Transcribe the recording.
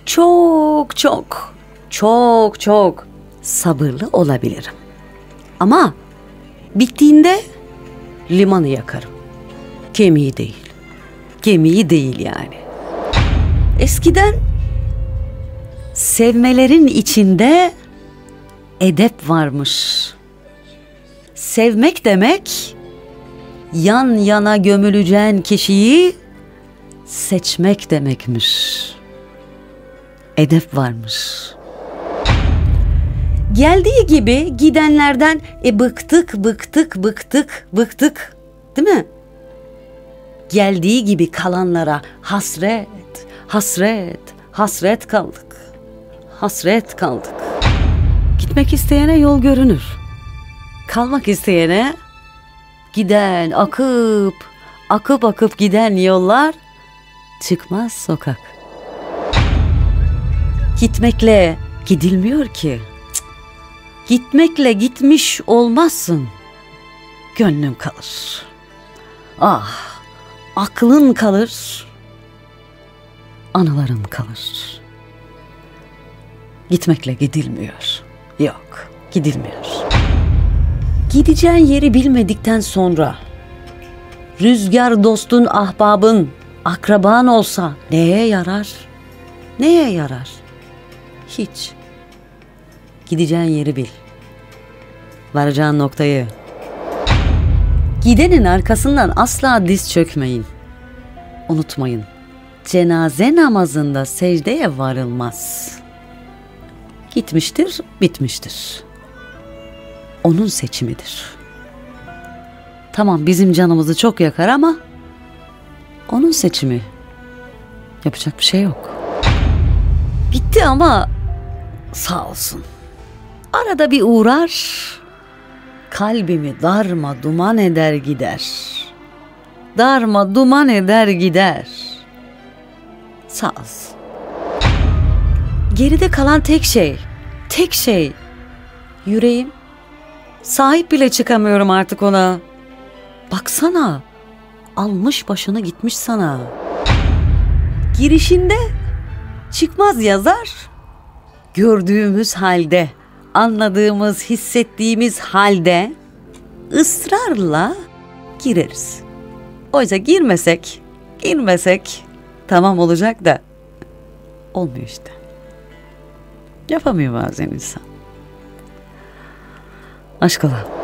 çok çok çok çok sabırlı olabilirim. Ama bittiğinde limanı yakarım. Kemiği değil. Gemiyi değil yani. Eskiden sevmelerin içinde edep varmış. Sevmek demek yan yana gömüleceğin kişiyi seçmek demekmiş. Edep varmış. Geldiği gibi gidenlerden bıktık, değil mi? Geldiği gibi kalanlara hasret kaldık. Hasret kaldık. Gitmek isteyene yol görünür. Kalmak isteyene giden akıp giden yollar çıkmaz sokak. Gitmekle gidilmiyor ki. Gitmekle gitmiş olmazsın. Gönlün kalır. Ah, aklın kalır. Anıların kalır. Gitmekle gidilmiyor. Yok, gidilmiyor. Gideceğin yeri bilmedikten sonra rüzgar dostun, ahbabın, akraban olsa neye yarar? Neye yarar? Hiç. Gideceğin yeri bil. Varacağın noktayı. Gidenin arkasından asla diz çökmeyin. Unutmayın. Cenaze namazında secdeye varılmaz. Gitmiştir, bitmiştir. Onun seçimidir. Tamam, bizim canımızı çok yakar ama onun seçimi. Yapacak bir şey yok. Gitti ama sağ olsun. Arada bir uğrar, kalbimi darma duman eder gider. Darma duman eder gider. Sağ olsun. Geride kalan tek şey yüreğim. Sahip bile çıkamıyorum artık ona. Baksana, almış başını gitmiş sana. Girişinde çıkmaz yazar. Gördüğümüz halde, anladığımız, hissettiğimiz halde ısrarla gireriz. Oysa girmesek tamam olacak da olmuyor işte. Yapamıyor bazen insan. Aşk ola.